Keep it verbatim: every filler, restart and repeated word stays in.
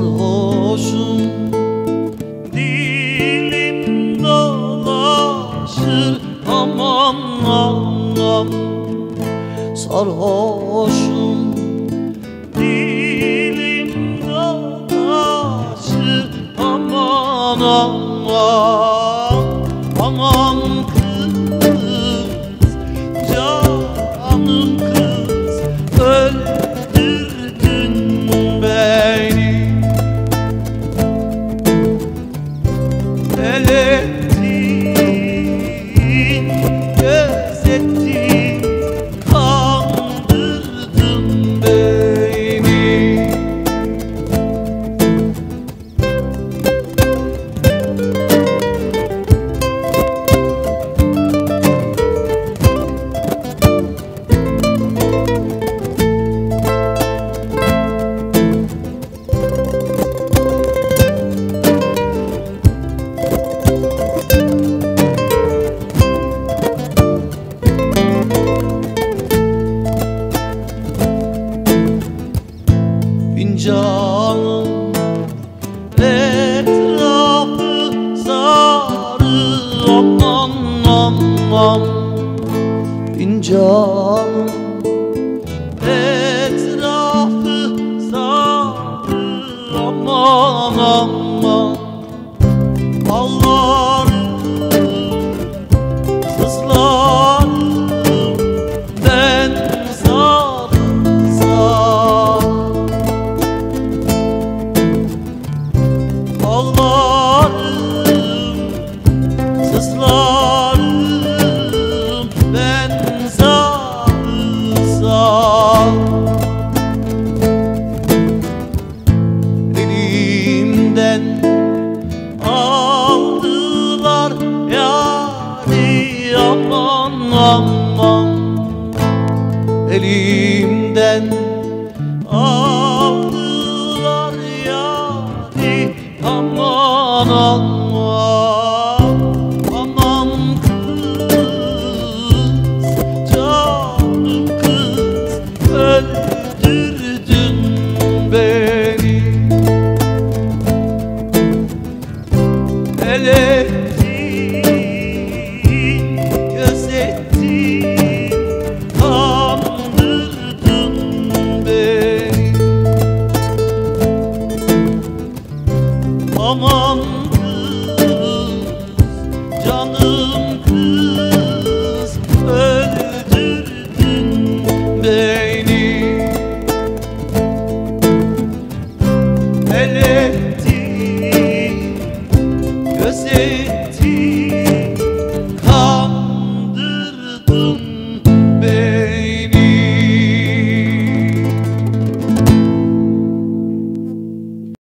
sarhoşum, dilim dolaşır aman aman. Sarhoşum, dilim dolaşır aman aman. Aman kız, canım kız, öldürdün beni. El ettin, gözettin, kandırdın beni. Fincanın etrafı sarı aman aman. Fincanın etrafı sarı aman aman. Ağlarım, sızlarım ben sarılsam. Ağlarım, sızlarım ben sarılsam. Elimden aldılar yâri aman aman. Elimden aldılar yâri aman aman. Aman kız, canım kız, öldürdün beni. El ettin, gözettin, kandırdın beni. Aman kız, canım kız, öldürdün beni. El